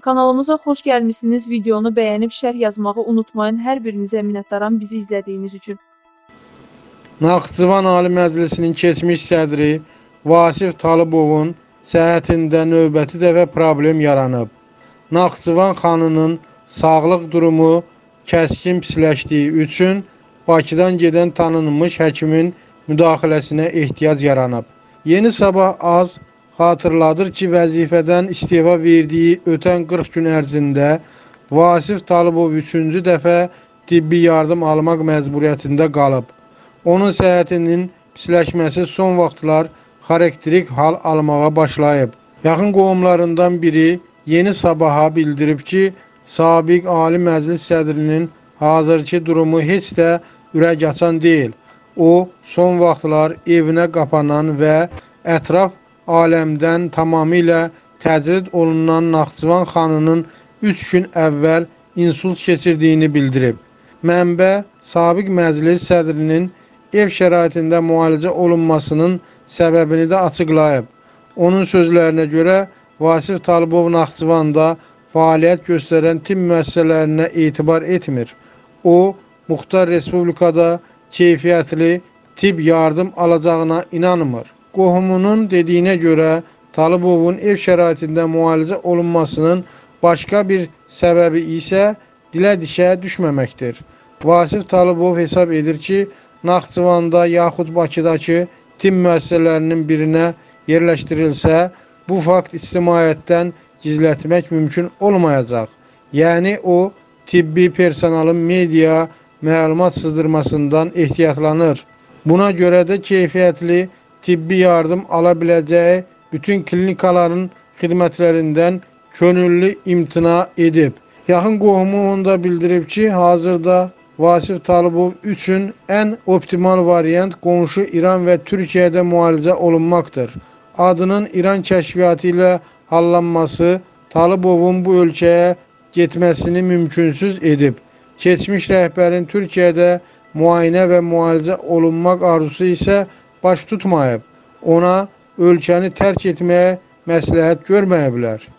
Kanalımıza xoş gəlmişsiniz. Videonu bəyənib şərh yazmağı unutmayın. Hər birinizə minnətdaram bizi izlədiyiniz üçün. Naxçıvan Ali Məclisinin keçmiş sədri Vasif Talıbovun səhhətində növbəti dəfə problem yaranıb. Naxçıvan xanının sağlıq durumu kəskin pisləşdiyi üçün Bakıdan gedən tanınmış həkimin müdaxiləsinə ehtiyac yaranıb. Yeni Sabah az xatırladır ki, vəzifədən istefa verdiyi ötən 40 gün ərzində Vasif Talıbov 3-cü dəfə tibbi yardım almaq məcburiyyətində qalıb. Onun səhhətinin pisləşməsi son vaxtlar xarakterik hal almağa başlayıb. Yaxın qohumlarından biri Yeni Sabaha bildirib ki, Sabiq Ali Məclis sədrinin hazırki durumu heç də ürək açan deyil. O, son vaxtlar evinə qapanan və ətraf aləmdən tamamilə təcrid olunan Naxçıvan xanının 3 gün əvvəl insult keçirdiyini bildirib. Mənbə, Sabiq Məclis sədrinin ev şəraitində müalicə olunmasının səbəbini də açıqlayıb. Onun sözlərinə görə Vasif Talıbov Naxçıvanda fəaliyyət göstərən tibb müəssisələrinə etibar etmir. O, Muxtar Respublikada keyfiyyətli tibb yardım alacağına inanmır. Qohumunun dediyinə görə Talıbovun ev şəraitində müalicə olunmasının başqa bir səbəbi isə dilə-dişə düşməməkdir. Vasif Talıbov hesab edir ki, Naxçıvanda yaxud Bakıdakı tibb müəssisələrinin birinə yerləşdirilsə, bu fakt ictimaiyyətdən gizlətmək mümkün olmayacaq. Yəni o, tibbi personalın media məlumat sızdırmasından ehtiyatlanır. Buna görə də keyfiyyətli tibbi yardım ala biləcəyi bütün klinikaların xidmətlərindən könüllü imtina edib. Yaxın qohumu onda bildirib ki, hazırda Vasif Talıbov üçün ən optimal variant qonşu İran və Türkiyədə müalicə olunmaqdır. Adının İran kəşfiyyatı ilə hallanması Talıbovun bu ölkəyə getməsini mümkünsüz edib. Keçmiş rəhbərin Türkiyədə müayinə və müalicə olunmaq arzusu isə baş tutmayıb. Ona ölkəni tərk etməyə məsləhət görməyiblər.